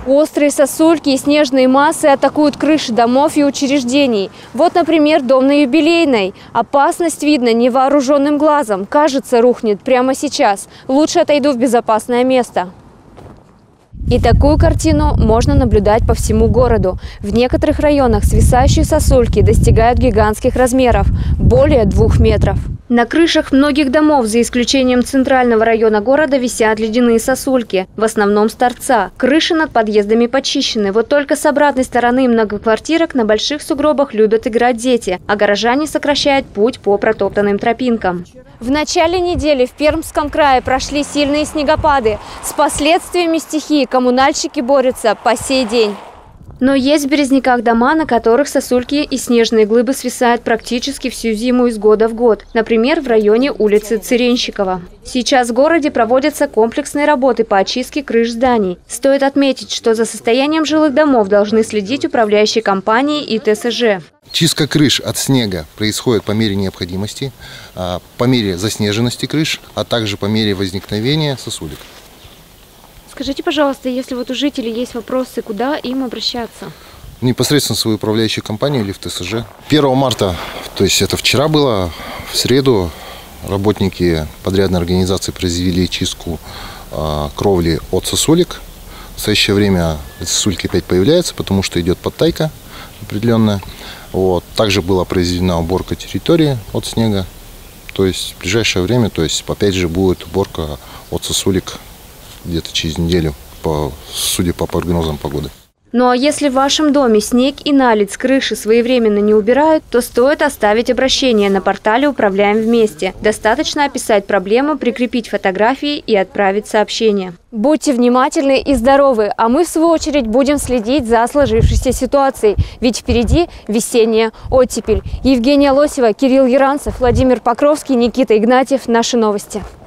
Острые сосульки и снежные массы атакуют крыши домов и учреждений. Вот, например, дом на Юбилейной. Опасность видно невооруженным глазом. Кажется, рухнет прямо сейчас. Лучше отойду в безопасное место. И такую картину можно наблюдать по всему городу. В некоторых районах свисающие сосульки достигают гигантских размеров – более 2 метров. На крышах многих домов, за исключением центрального района города, висят ледяные сосульки, в основном с торца. Крыши над подъездами почищены. Вот только с обратной стороны многоквартирок на больших сугробах любят играть дети, а горожане сокращают путь по протоптанным тропинкам. В начале недели в Пермском крае прошли сильные снегопады. С последствиями стихии коммунальщики борются по сей день. Но есть в Березниках дома, на которых сосульки и снежные глыбы свисают практически всю зиму из года в год. Например, в районе улицы Цыренщикова. Сейчас в городе проводятся комплексные работы по очистке крыш зданий. Стоит отметить, что за состоянием жилых домов должны следить управляющие компании и ТСЖ. Чистка крыш от снега происходит по мере необходимости, по мере заснеженности крыш, а также по мере возникновения сосулек. Скажите, пожалуйста, если вот у жителей есть вопросы, куда им обращаться? Непосредственно в свою управляющую компанию или в ТСЖ. 1 марта, то есть это вчера было, в среду работники подрядной организации произвели чистку кровли от сосулек. В настоящее время сосульки опять появляются, потому что идет подтайка определенная. Вот. Также была произведена уборка территории от снега. То есть в ближайшее время, то есть опять же будет уборка от сосулек где-то через неделю, судя по прогнозам погоды. Ну а если в вашем доме снег и наледь с крыши своевременно не убирают, то стоит оставить обращение на портале «Управляем вместе». Достаточно описать проблему, прикрепить фотографии и отправить сообщение. Будьте внимательны и здоровы, а мы в свою очередь будем следить за сложившейся ситуацией. Ведь впереди весенняя оттепель. Евгения Лосева, Кирилл Яранцев, Владимир Покровский, Никита Игнатьев. Наши новости.